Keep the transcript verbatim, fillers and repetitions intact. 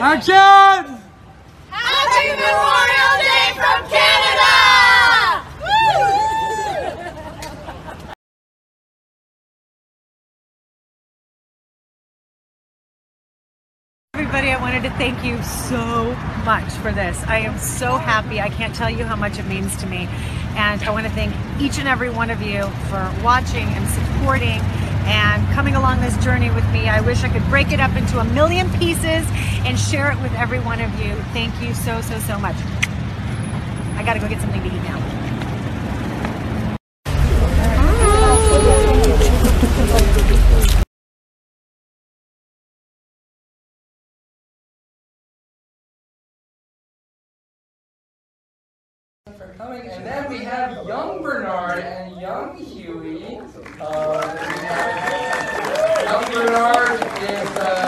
Action! Happy Memorial Day from Canada! Everybody, I wanted to thank you so much for this. I am so happy. I can't tell you how much it means to me. And I want to thank each and every one of you for watching and supporting and coming along this journey with me. I wish I could break it up into a million pieces and share it with every one of you. Thank you so, so, so much. I gotta go get something to eat now. For coming, and then we have young Bernard and young Huey. Uh, young Bernard is uh,